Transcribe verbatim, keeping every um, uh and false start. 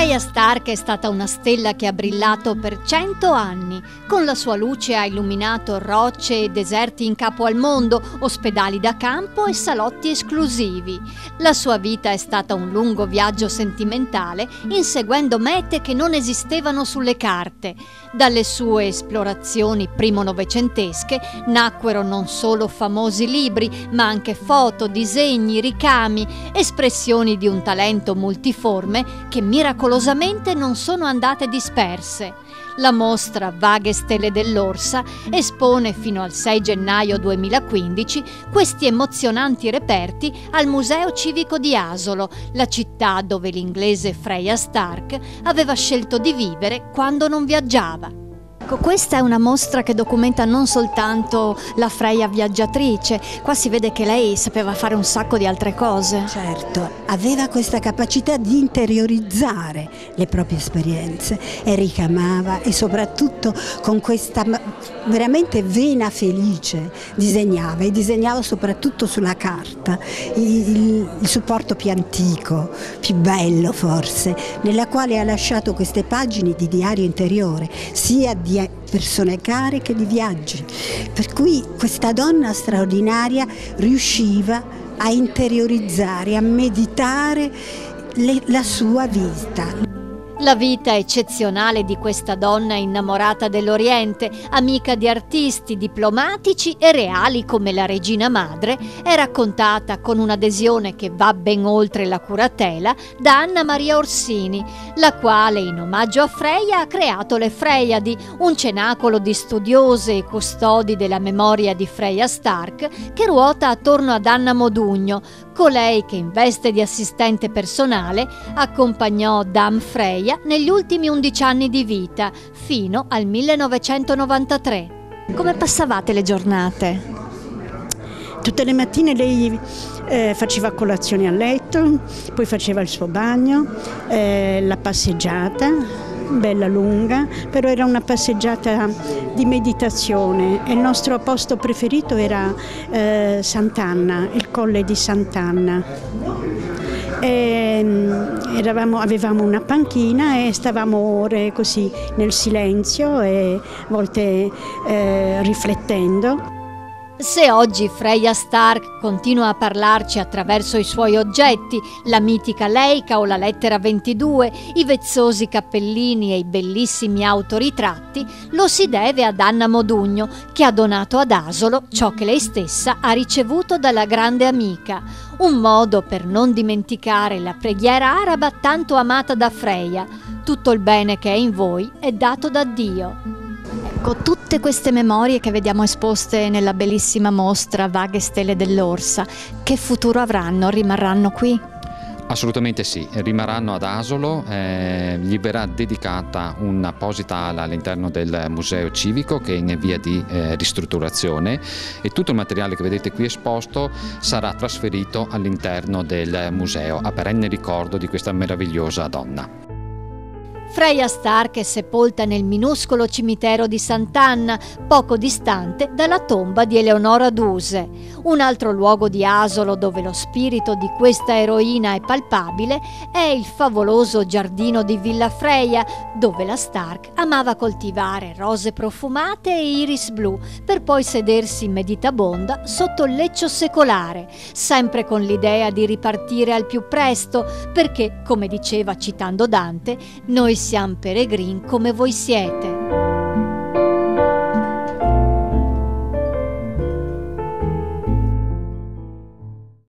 Freya Stark è stata una stella che ha brillato per cento anni. Con la sua luce ha illuminato rocce e deserti in capo al mondo, ospedali da campo e salotti esclusivi. La sua vita è stata un lungo viaggio sentimentale, inseguendo mete che non esistevano sulle carte. Dalle sue esplorazioni primo-novecentesche nacquero non solo famosi libri, ma anche foto, disegni, ricami, espressioni di un talento multiforme che miracolosamente non sono andate disperse. La mostra Vaghe stelle dell'Orsa espone fino al sei gennaio duemilaquindici questi emozionanti reperti al Museo Civico di Asolo, la città dove l'inglese Freya Stark aveva scelto di vivere quando non viaggiava. Questa è una mostra che documenta non soltanto la Freya viaggiatrice, qua si vede che lei sapeva fare un sacco di altre cose. Certo, aveva questa capacità di interiorizzare le proprie esperienze e ricamava, e soprattutto con questa veramente vena felice disegnava, e disegnava soprattutto sulla carta, il, il, il supporto più antico, più bello forse, nella quale ha lasciato queste pagine di diario interiore, sia di persone care che di viaggi, per cui questa donna straordinaria riusciva a interiorizzare, a meditare le, la sua vita. La vita eccezionale di questa donna innamorata dell'Oriente, amica di artisti, diplomatici e reali come la regina madre, è raccontata con un'adesione che va ben oltre la curatela da Anna Maria Orsini, la quale in omaggio a Freya ha creato le Freiadi, un cenacolo di studiose e custodi della memoria di Freya Stark che ruota attorno ad Anna Modugno, colei che in veste di assistente personale accompagnò Dame Freya negli ultimi undici anni di vita, fino al millenovecentonovantatré. Come passavate le giornate? Tutte le mattine lei eh, faceva colazione a letto, poi faceva il suo bagno, eh, la passeggiata, bella lunga, però era una passeggiata di meditazione e il nostro posto preferito era eh, Sant'Anna, il colle di Sant'Anna. E eravamo, avevamo una panchina e stavamo ore così nel silenzio e a volte eh, riflettendo. Se oggi Freya Stark continua a parlarci attraverso i suoi oggetti, la mitica Leica o la lettera ventidue, i vezzosi cappellini e i bellissimi autoritratti, lo si deve ad Anna Modugno, che ha donato ad Asolo ciò che lei stessa ha ricevuto dalla grande amica, un modo per non dimenticare la preghiera araba tanto amata da Freya: tutto il bene che è in voi è dato da Dio. Ecco, tutte queste memorie che vediamo esposte nella bellissima mostra Vaghe stelle dell'Orsa, che futuro avranno? Rimarranno qui? Assolutamente sì, rimarranno ad Asolo, eh, gli verrà dedicata un'apposita ala all'interno del museo civico che è in via di eh, ristrutturazione, e tutto il materiale che vedete qui esposto sarà trasferito all'interno del museo a perenne ricordo di questa meravigliosa donna. Freya Stark è sepolta nel minuscolo cimitero di Sant'Anna, poco distante dalla tomba di Eleonora Duse. Un altro luogo di Asolo dove lo spirito di questa eroina è palpabile è il favoloso giardino di Villa Freya, dove la Stark amava coltivare rose profumate e iris blu, per poi sedersi meditabonda sotto il leccio secolare, sempre con l'idea di ripartire al più presto, perché, come diceva citando Dante, noi siamo peregrini come voi siete.